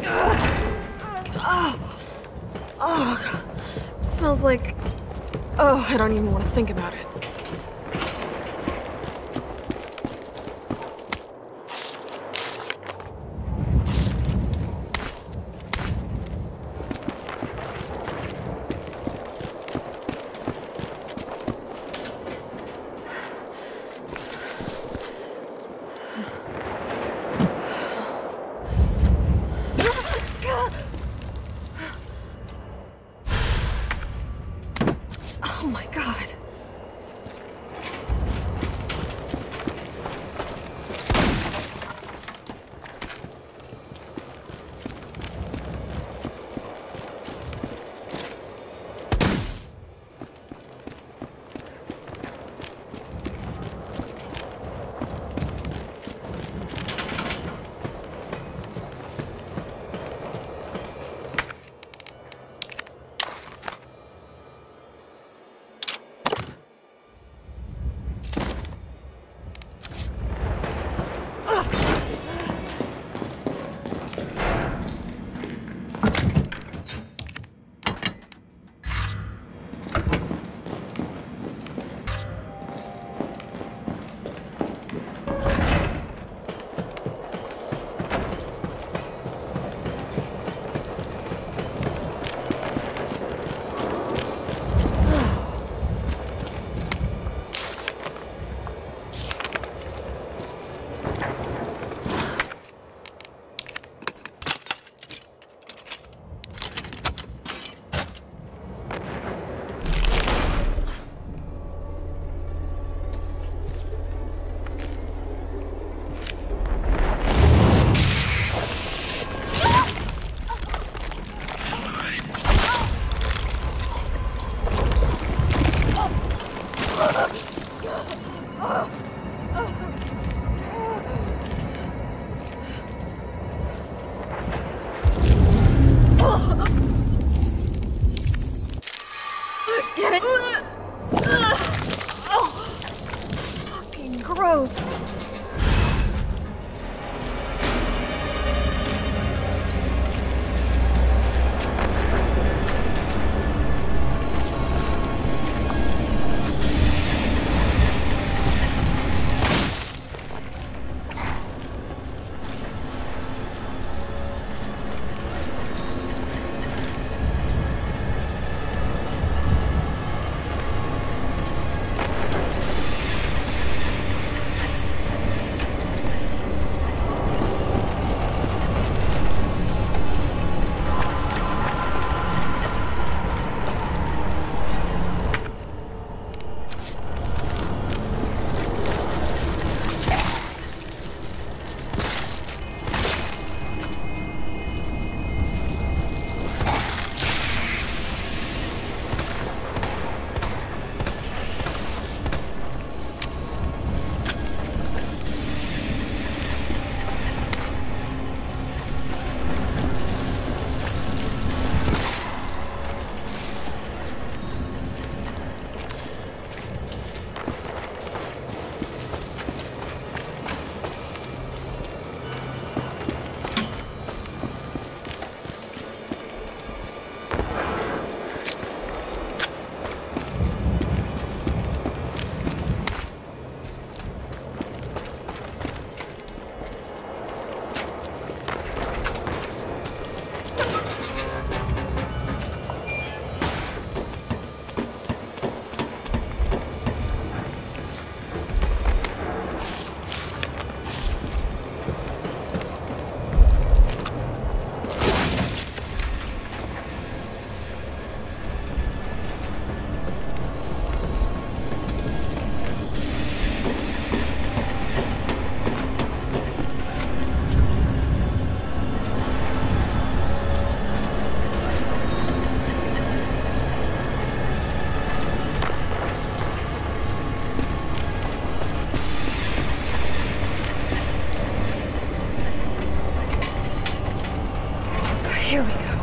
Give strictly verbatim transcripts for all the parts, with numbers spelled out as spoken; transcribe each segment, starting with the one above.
Oh, oh, God. It smells like... Oh, I don't even want to think about it. Oh my God. Get it? Oh, fucking gross. Here we go.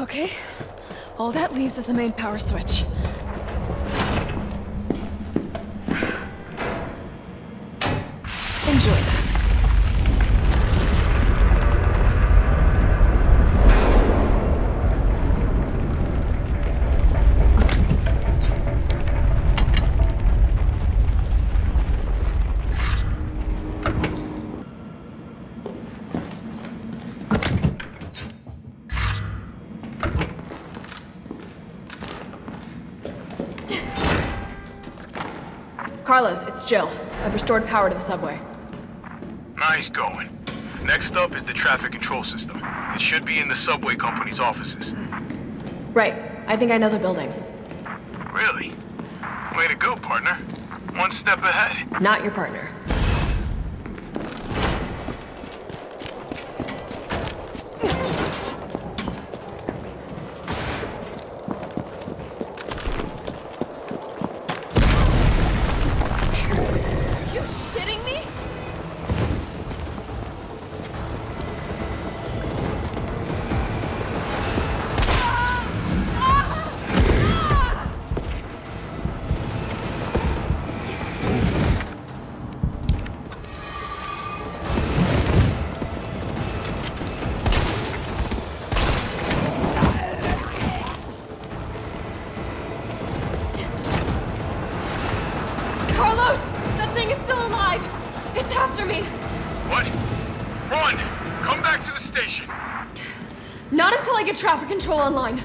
Okay. All that leaves is the main power switch. Enjoy that. Carlos, it's Jill. I've restored power to the subway. Nice going. Next up is the traffic control system. It should be in the subway company's offices. Right. I think I know the building. Really? Way to go, partner. One step ahead. Not your partner. Carlos! That thing is still alive! It's after me! What? Run! Come back to the station! Not until I get traffic control online.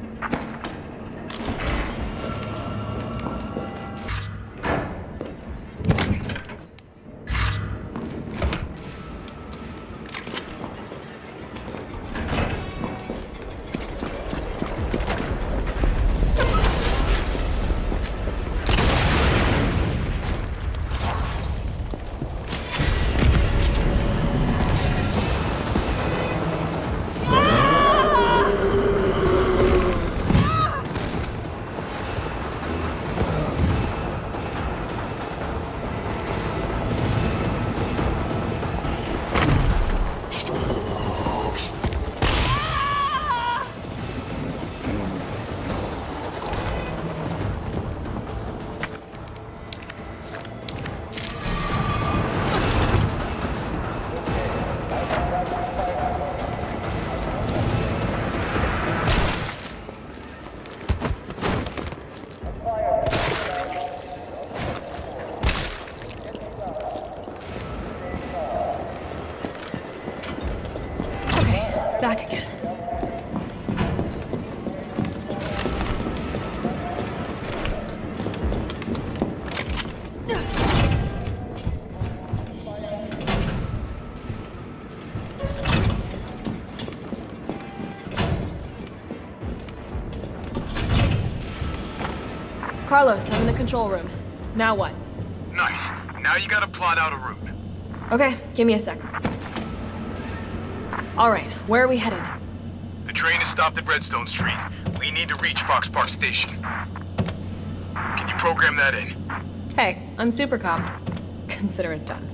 Back again. Carlos, I'm in the control room. Now what? Nice. Now you gotta plot out a route. Okay, give me a sec. All right, where are we headed? The train is stopped at Redstone Street. We need to reach Fox Park Station. Can you program that in? Hey, I'm Super Cop. Consider it done.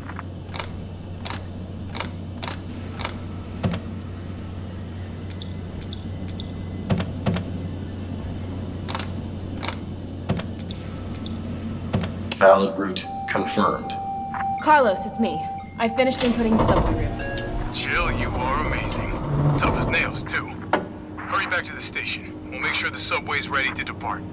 Valid route confirmed. Carlos, it's me. I finished inputting the subway route. Jill, you are amazing. Tough as nails, too. Hurry back to the station. We'll make sure the subway's ready to depart.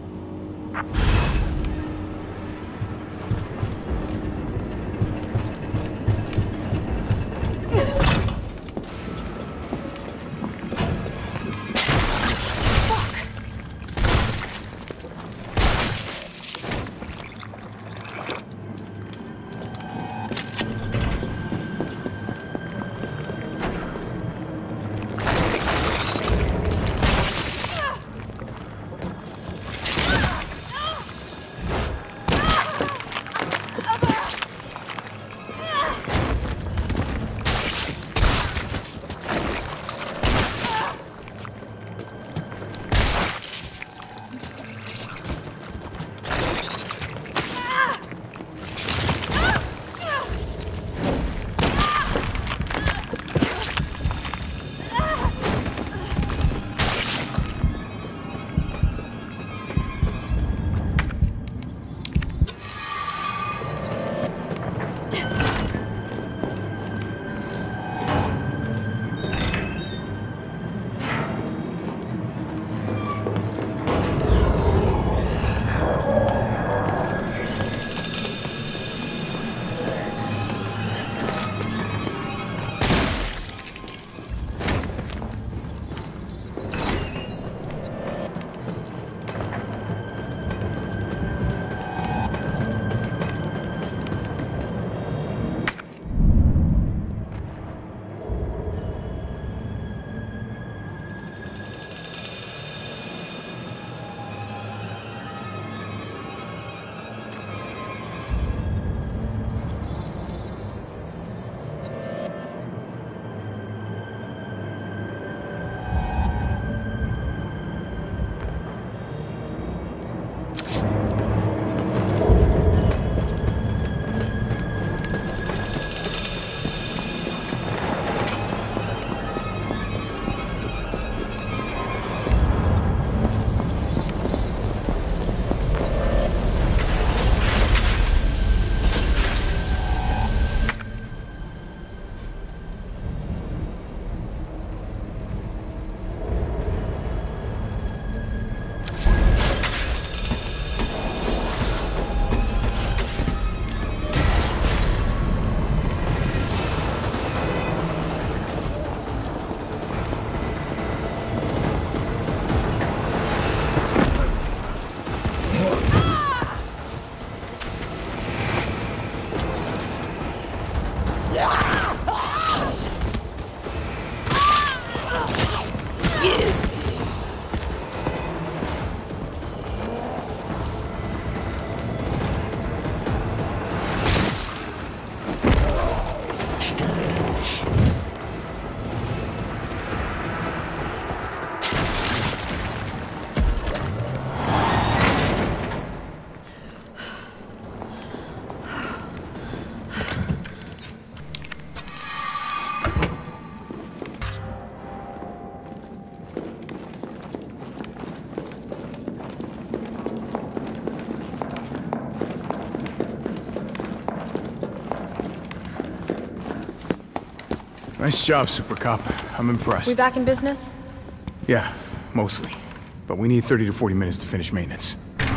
Nice job, Super Cop. I'm impressed. We back in business? Yeah, mostly. But we need thirty to forty minutes to finish maintenance.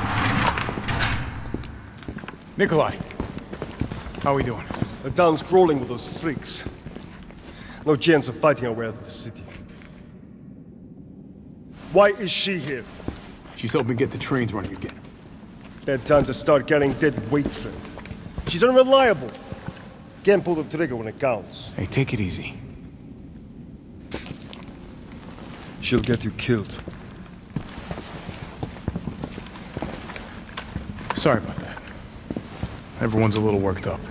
Nikolai, how are we doing? The town's crawling with those freaks. No chance of fighting our way out of the city. Why is she here? She's helping get the trains running again. Bad time to start carrying dead weight for her. She's unreliable. Can't pull the trigger when it counts. Hey, take it easy. She'll get you killed. Sorry about that. Everyone's a little worked up.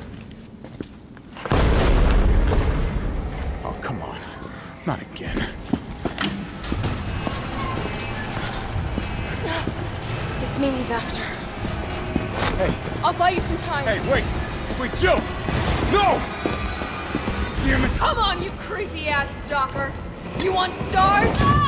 Oh, come on. Not again. It's me he's after. Hey. I'll buy you some time. Hey, wait! Wait, Jill! No! Damn it! Come on, you creepy-ass stalker! You want stars? Ah!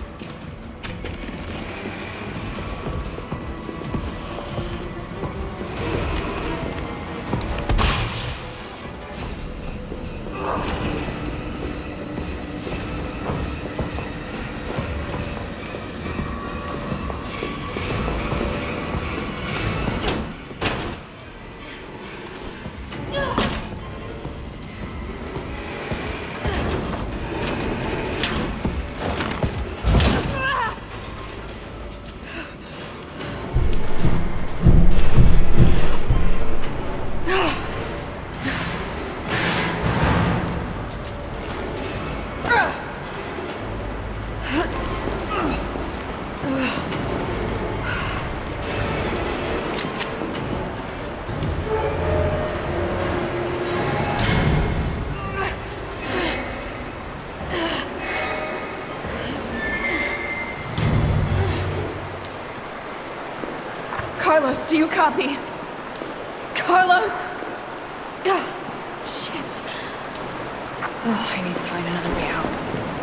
Carlos, do you copy? Carlos! Oh, shit. Oh, I need to find another way out.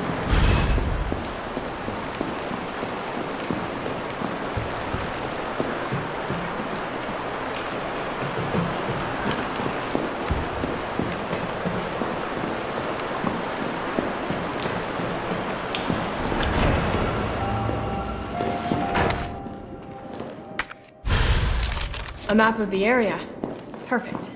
A map of the area. Perfect.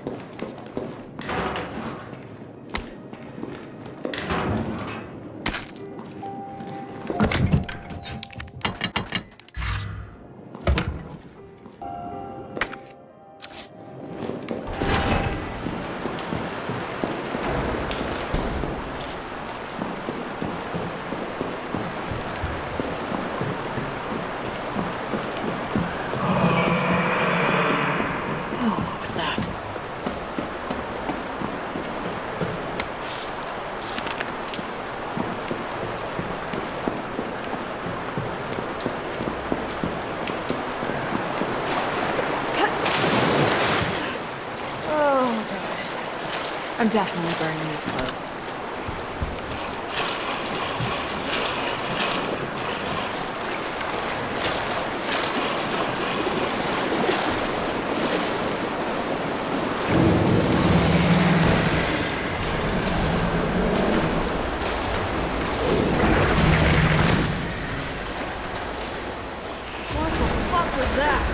I'm definitely burning these clothes. What the fuck was that?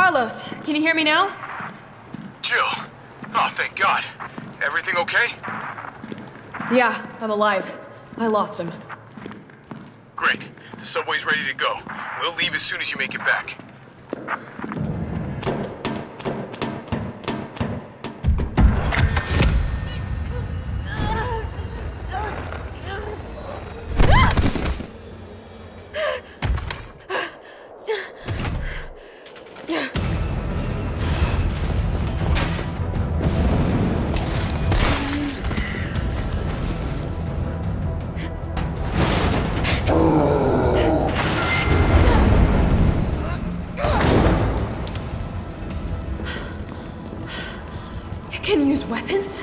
Carlos, can you hear me now? Jill! Oh, thank God. Everything okay? Yeah, I'm alive. I lost him. Great. The subway's ready to go. We'll leave as soon as you make it back. Can you use weapons?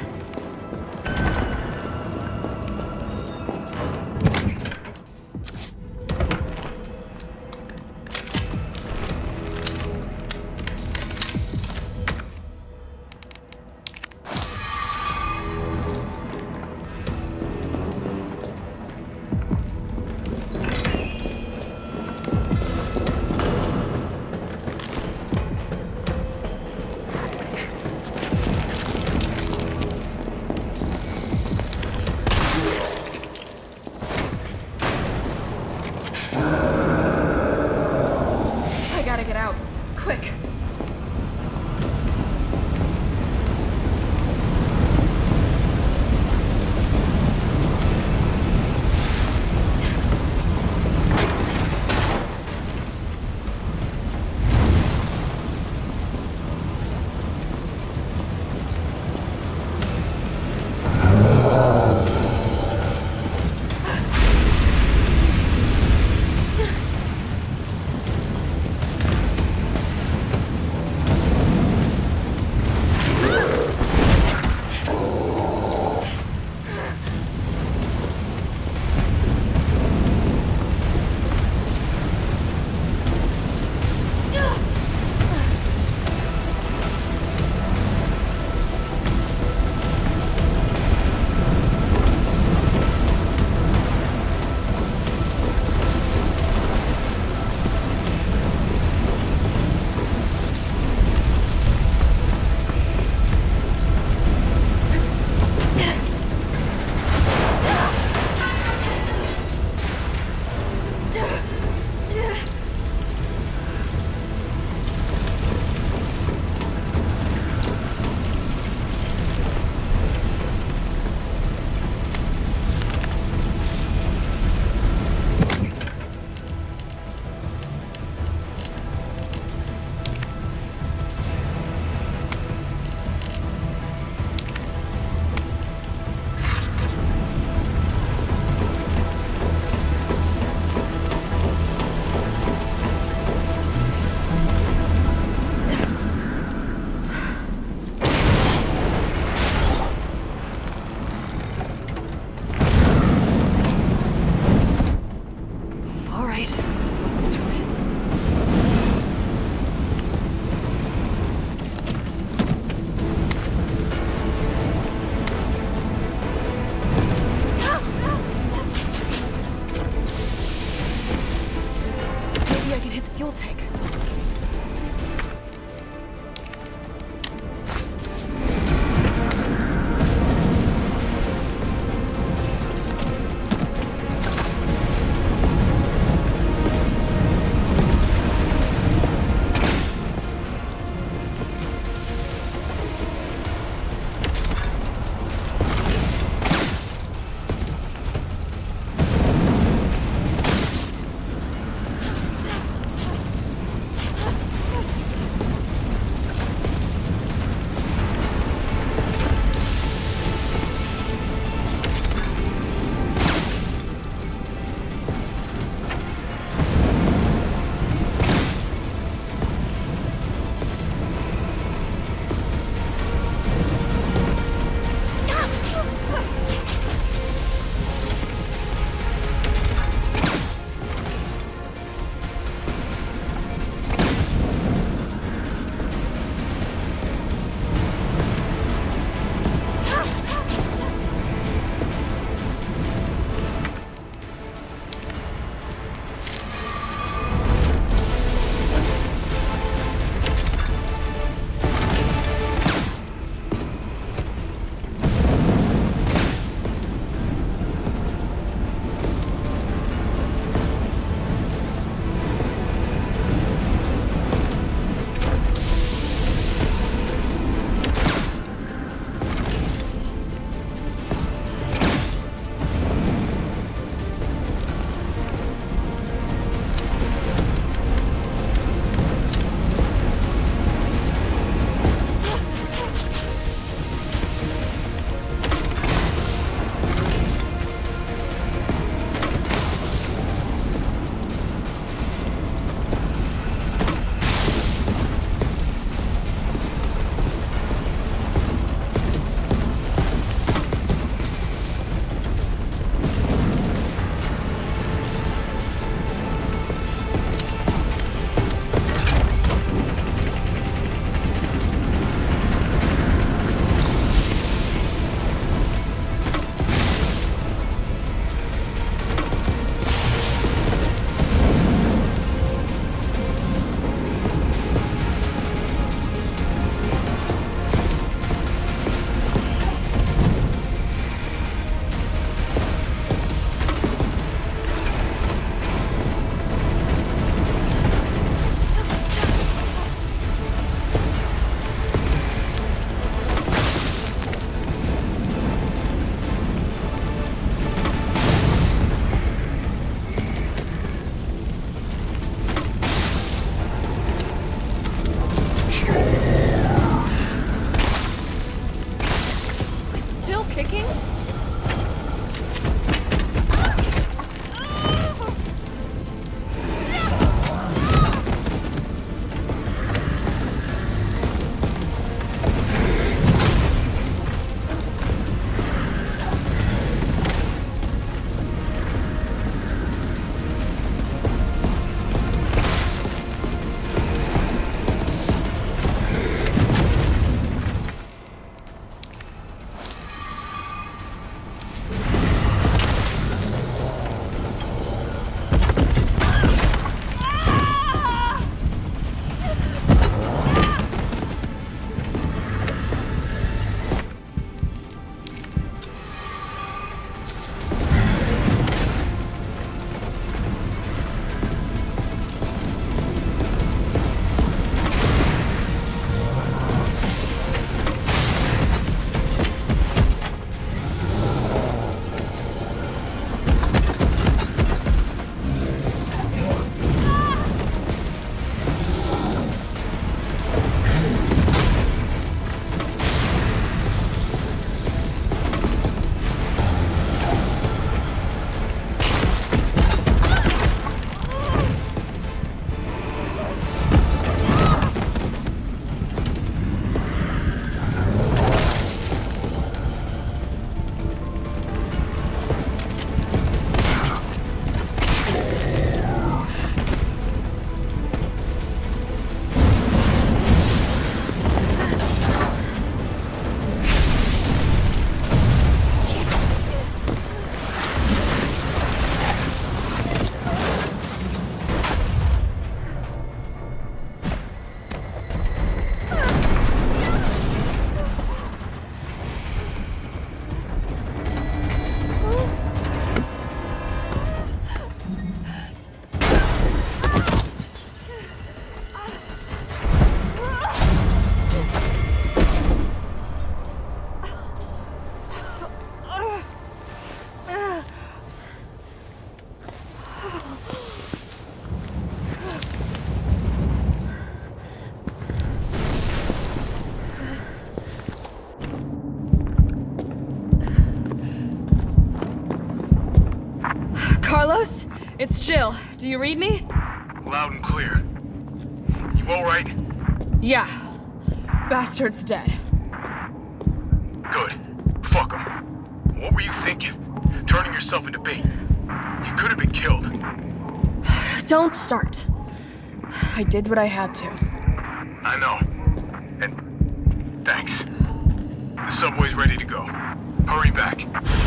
It's Jill. Do you read me? Loud and clear. You alright? Yeah. Bastard's dead. Good. Fuck him. What were you thinking? Turning yourself into bait. You could have been killed. Don't start. I did what I had to. I know. And thanks. The subway's ready to go. Hurry back.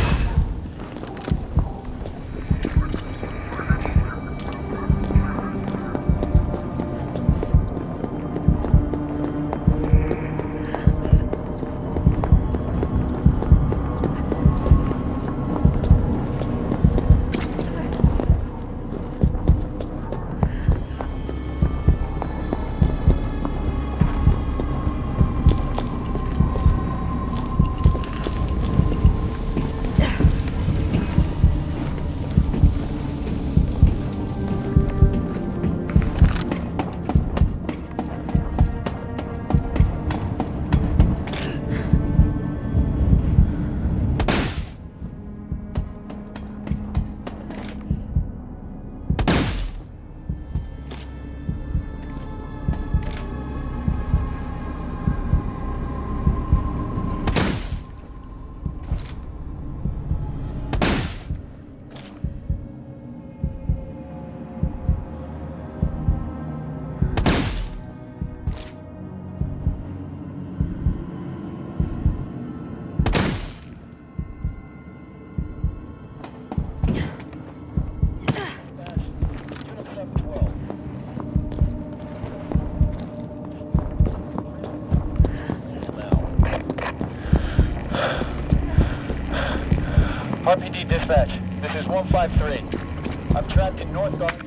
R P D dispatch, this is one five three. I'm trapped in North Garden.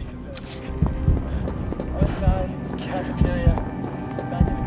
West side, cafeteria, back in the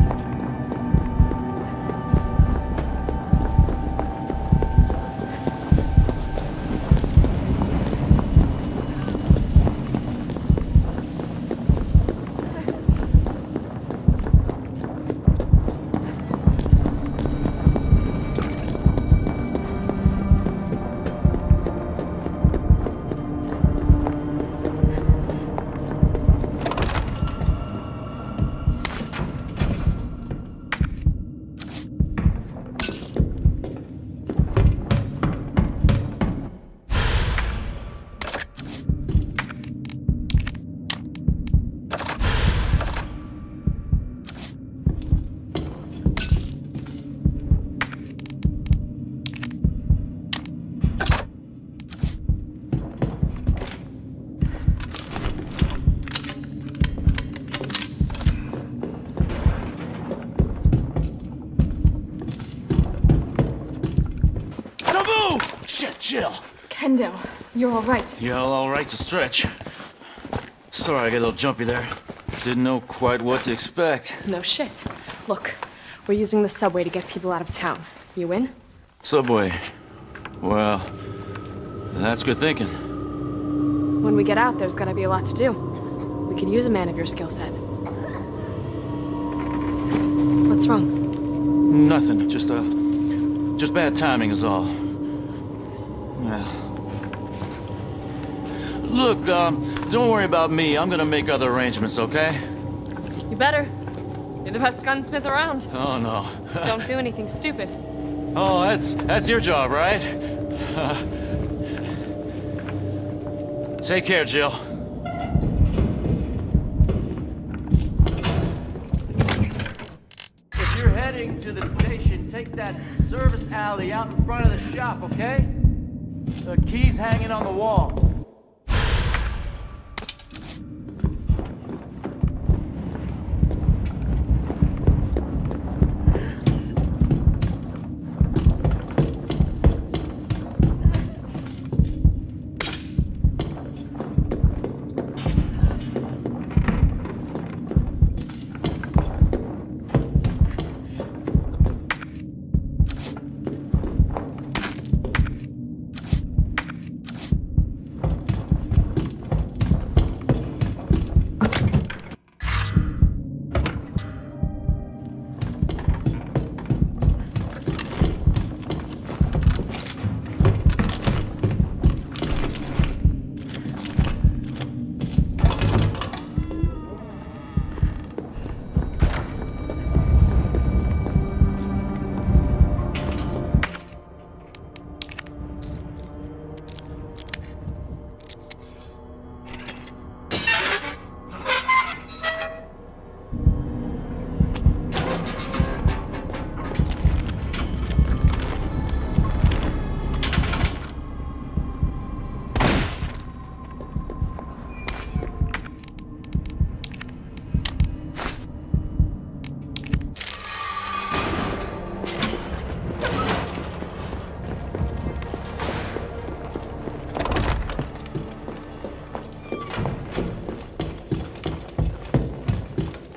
Shit, Jill! Kendo, you're all right. Yeah, all right's a stretch. Sorry I got a little jumpy there. Didn't know quite what to expect. No shit. Look, we're using the subway to get people out of town. You in? Subway. Well, that's good thinking. When we get out, there's gonna be a lot to do. We could use a man of your skill set. What's wrong? Nothing. Just, uh, just bad timing is all. Yeah. Look, um, don't worry about me. I'm gonna make other arrangements, okay? You better. You're the best gunsmith around. Oh, no. Don't do anything stupid. Oh, that's, that's your job, right? Uh, take care, Jill. If you're heading to the station, take that service alley out in front of the shop, okay? The key's hanging on the wall.